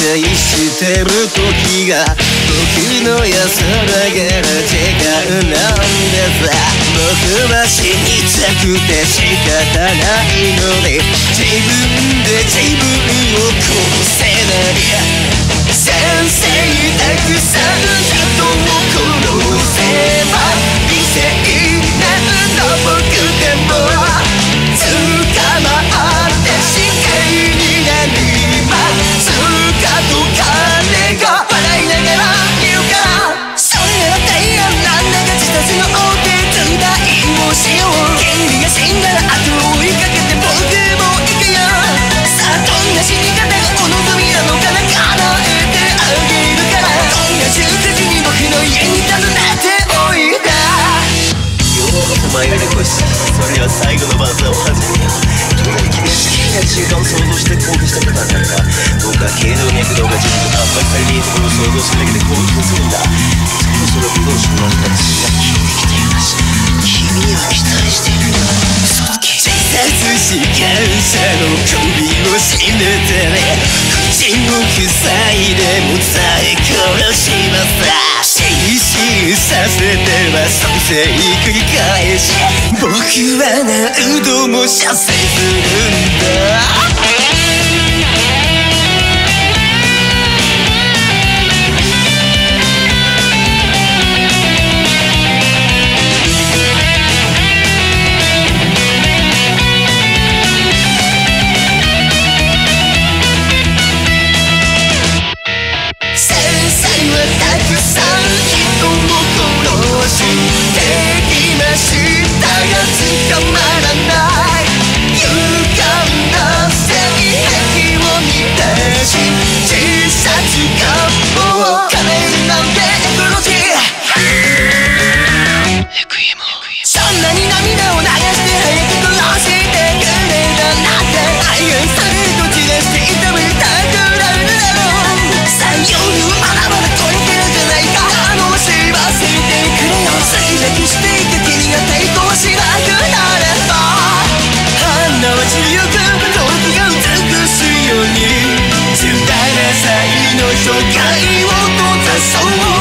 待してる時が僕の安らげる時間なんです。僕は死にたくて仕方ないのに自分で自分を殺せない。先生たくさん人を殺せば理性なんだ僕でも捕まって死刑になりますかと彼が笑いながら言うからそれなら大安なんだが自殺のお手伝いをしよう。君が死んだら後を追いかけて僕も行くよ。さあどんな死に方がお望みなのかな叶えてあげるから今夜19時に僕の家に訪ねておいで。世の中迷いでこしそれは最後の晩餐を始めよう。君は君は好きな中間を想像して興奮したことはないか。僕は頸動脈動が自分と圧迫されているところを想像するだけで興奮するんだ。そろそろ武道集団たちが聞いてきています。君には期待しているよ。嘘つけ。自殺志願者の首を絞めてね口を塞いでもさえ殺します。失神させては蘇生繰り返し僕は何度も射精するんだ。捕まらない勇敢な性癖を満たし自殺願望を叶えるなんてエコロジーそんなに涙を流して早く殺してくれたなんて愛がされると散らして痛めたくなるだろう。さあ夜はまだまだ超えてるじゃないか。楽しませてくれよ。衰弱していた君が抵抗しなくなれば花は散りゆく時が美しいように17歳の初回を閉ざそう。